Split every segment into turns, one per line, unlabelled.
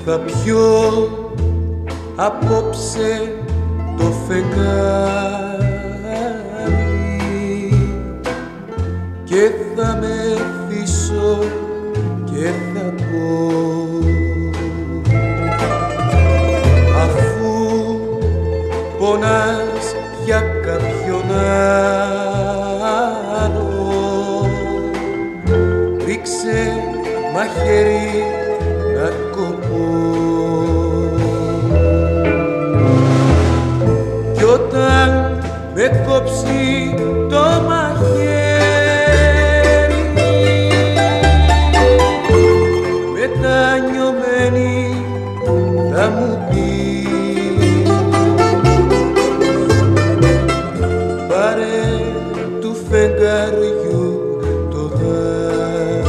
θα πιω απόψε το φεγγάρι και θα μεθύσω και θα πω, αφού πονάς για κάποιον άλλο, ρίξε μαχαίρι να κοπώ. Κι όταν με κόψει το μαχαίρι, μετανιωμένη θα μου πει, πάρε του φεγγαριού το δάκρυ,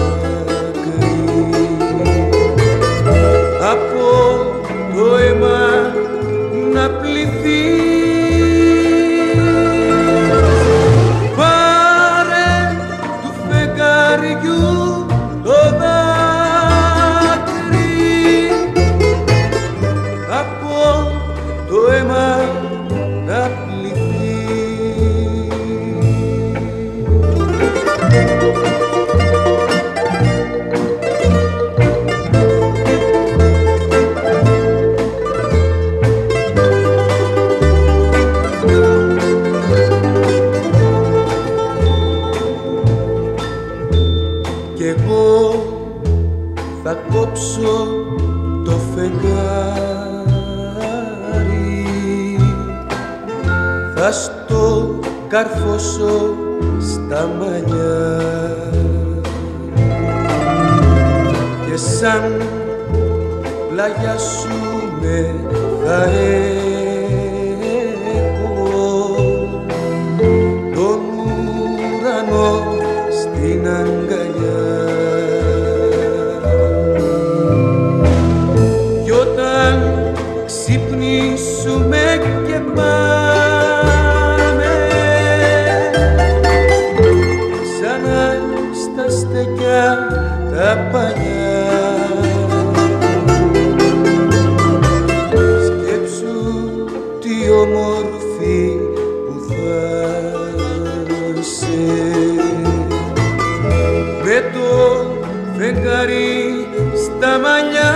από το αίμα να πληθεί. Πάρε του φεγγαριού το δάκρυ, από το αίμα να πληθεί. Κι εγώ θα κόψω το φεγγάρι, θα στο καρφώσω στα μαλλιά και σαν πλαγιάσουμε θα έχω τον ουρανό στην αγκαλιά. Κι όταν ξυπνήσουμε και πάμε ξανά στα στεκιά τα παλιά, σκέψου τι όμορφη που θα είσαι, με το φεγγάρι στα μαλλιά.